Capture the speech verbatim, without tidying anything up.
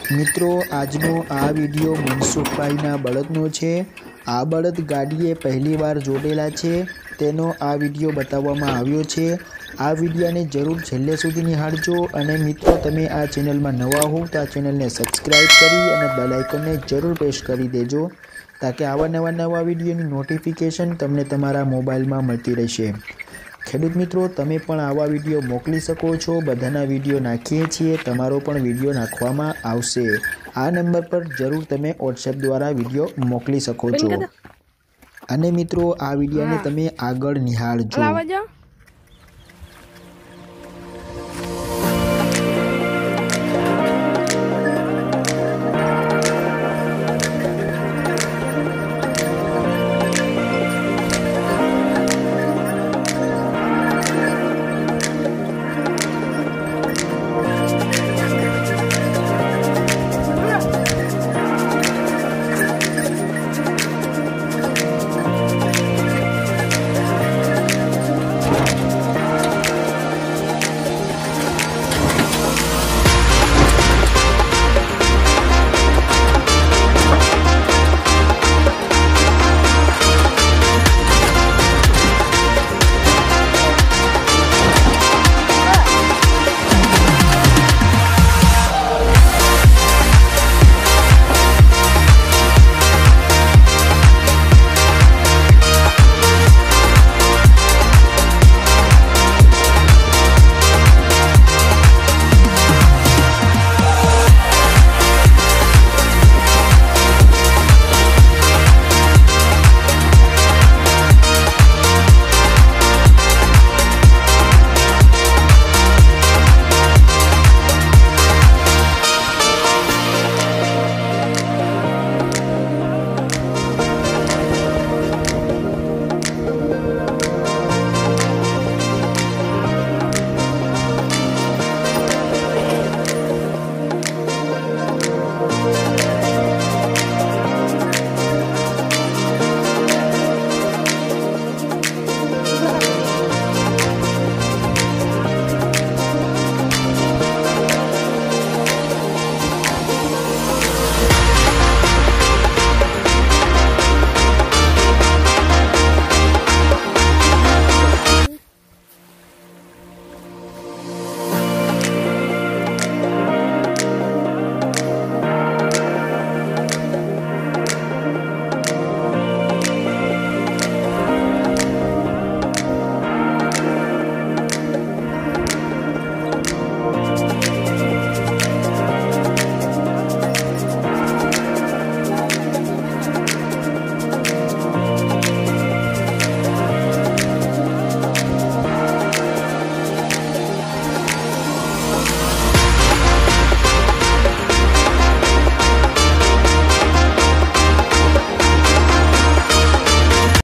મિત્રો આજનો આ વિડીયો મનસુખભાઈના બળદનો છે। આ બળદ ગાડીએ પહેલી વાર જોડેલા છે તેનો આ વિડીયો બતાવવામાં આવ્યો છે। આ વિડીયોને જરૂર છેલ્લે સુધી નિહાળજો અને મિત્રો તમે આ ચેનલમાં નવા હો તો આ ચેનલને સબસ્ક્રાઇબ કરી અને બેલ આઇકનને જરૂર પ્રેસ કરી દેજો તાકે આવા નવા નવા વિડીયોની નોટિફિકેશન તમને તમારા મોબાઈલમાં મળતી રહેશે। ખેડૂત મિત્રો તમે પણ આવા વિડીયો મોકલી શકો છો। બધાના વિડીયો નાખીએ છીએ, તમારો પણ વિડીયો નાખવામાં આવશે। આ નંબર પર જરૂર તમે વોટ્સએપ દ્વારા વિડીયો મોકલી શકો છો। અને મિત્રો આ વિડીયોને તમે આગળ નિહાળજો।